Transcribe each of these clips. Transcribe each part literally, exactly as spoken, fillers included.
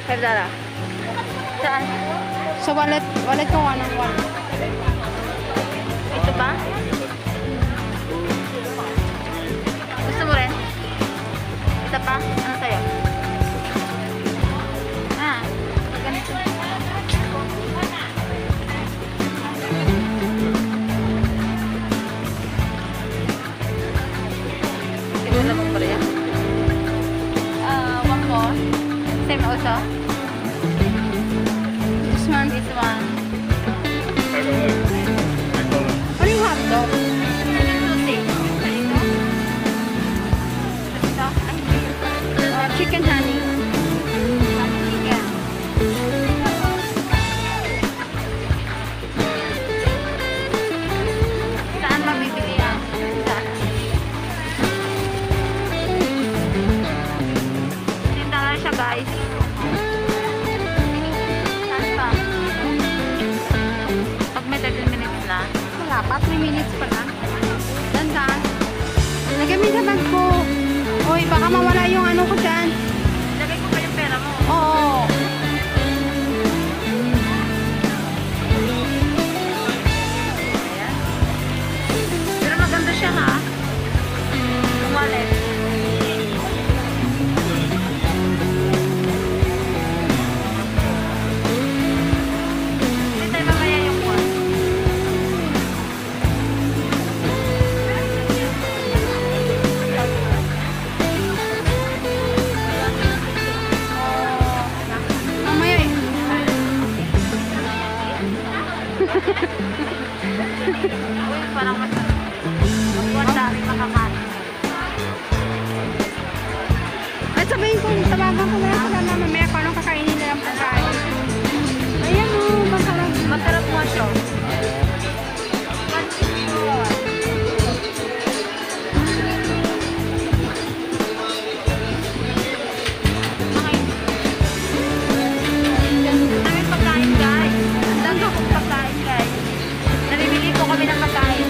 five dollar. Saan? Sa wallet, wallet ko one on one. Ito ba? Gusto mo rin? Ito pa? Ano sa'yo? Ah, ganito. Ito lang mo pa rin. Ah, one more. Same also? This one. This one. Ano yung hotdog? Sushi. Ito? Ito? Ay, Uh, chicken honey. chicken. Saan mabibili yan? Saan? ten dollar siya, guys. Saan pa? Pag may thirty minutes na. Wala pa, three minutes pa lang. Dan saan? Lagay mo sa bag ko. Uy, baka mawala yung ano ko dyan. Lagay ko pa yung pera mo. Oo. Ayan. Pero maganda siya, ha? Yung wallet. Hindi tayo mamaya yung one. Mamaya eh. Uy, parang mas... Ang dami makakain. At sabihin ko, tawagan ko na lang sila na mamaya kung anong kakainin nilang pagkain. Ayan o, masarap. Masarap mo siya. Dami pagkain, guys. Ang dami akong pagkain, guys. Namimili po kami ng pagkain.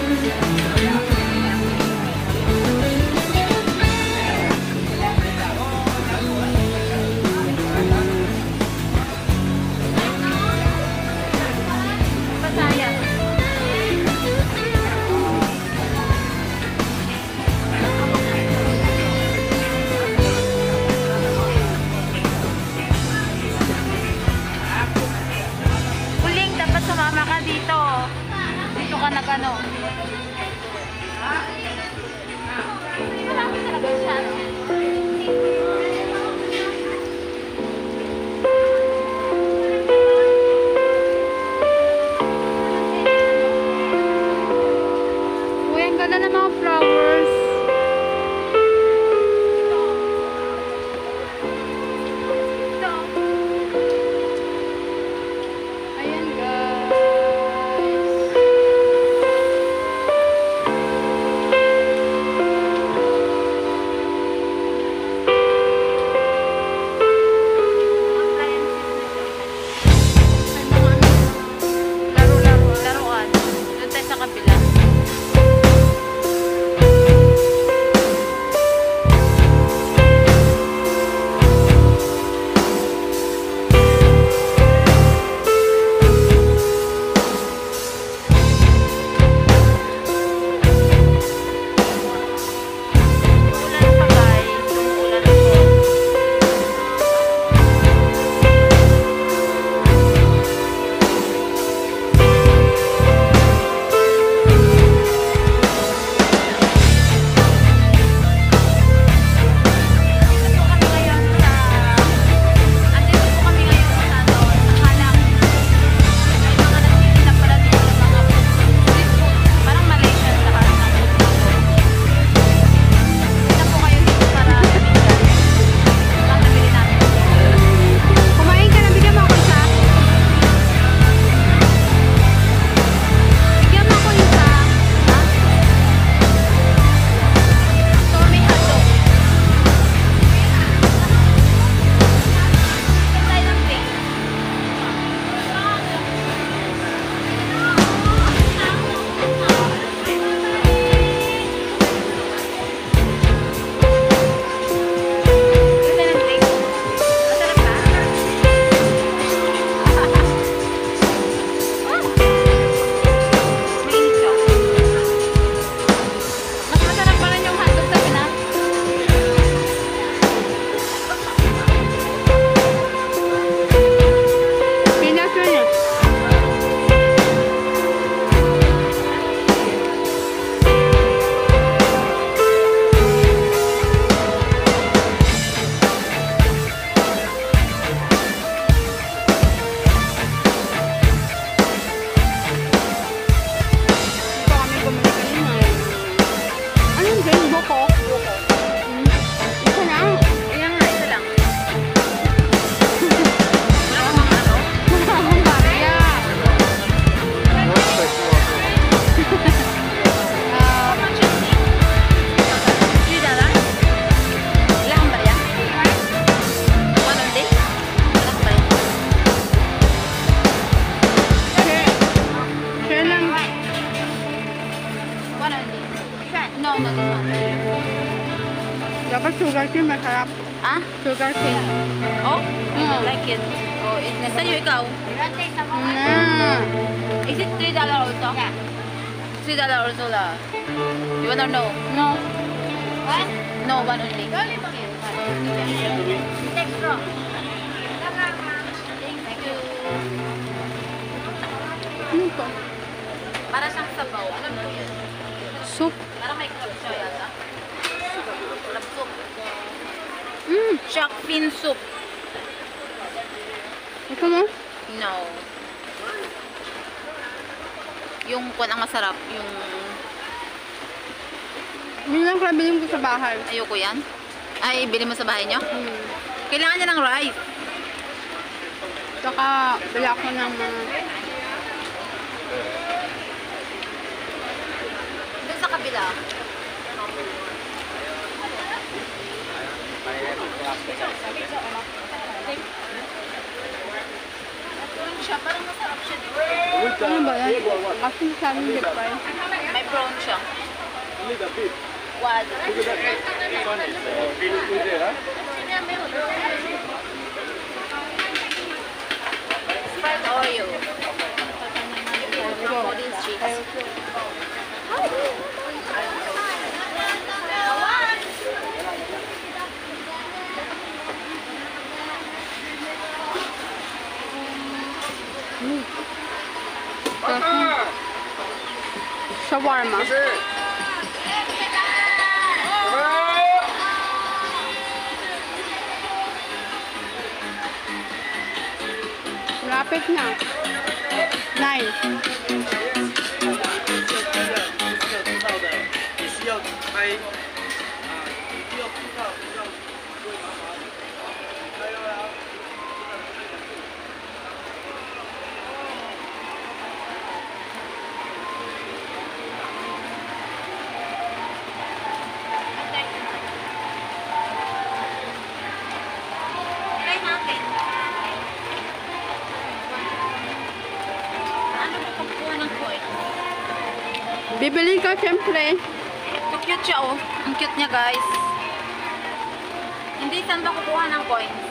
masarap. Ah? Sugar cane. Oh? I Mm. like it. Oh, it, sa'yo ikaw? Mm. Is it three dollars also? Yeah. three dollars also lah. You wanna know? No. What? No, one only. Extra. Thank you. Ano to? Para siyang sabaw. Alam mo yun? Soup. Parang may crab siya yata. Crab soup. Mm. Shark fin soup. Ito mo? No. Yung kwan ang masarap. Yung Yun lang krabiling ko sa bahay. ayoko yan. Ay, bili mo sa bahay nyo? Mm. Kailangan niya ng rice. Saka, bila ko ng mga... Doon sa kabila. Prawn siya. Parang masarap siya. Ano ba yan? Kasi masyadong deep fry. May prawn siya. Wad. Fried Oreo. Crocodile cheese. Shawarma. Lapit na. Nine. 也是要开啊，一定要知道要为麻烦。还有啊。 Try natin. Ano mo pagkuha ng coin? Bibili ka syempre. So cute siya oh. Ang cute niya guys. Hindi saan ba kukuha ng coins?